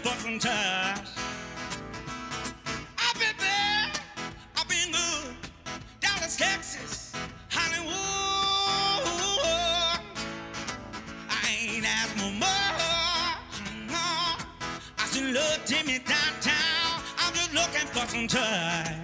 for some touch. I've been bad, I've been good. Dallas, Texas, Hollywood. I ain't asked no much. No. I still love Jimmy downtown. I'm just looking for some touch.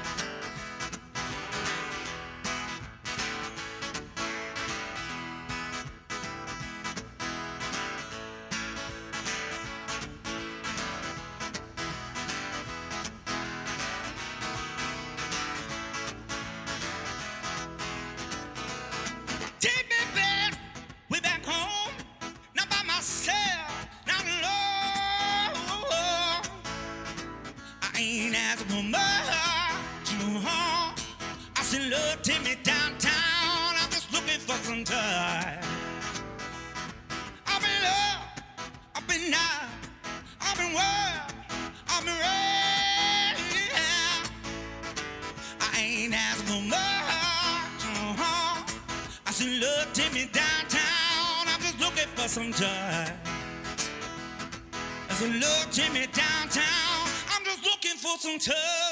Take me back, way back home, not by myself, not alone. I ain't asking for much, I still love take me downtown, I'm just looking for some time. I've been up, I've been down, I've been wild, I've been ready. I ain't asking for much. I still love take me downtown. I'm just looking for some time. I still love take me downtown. I'm just looking for some time.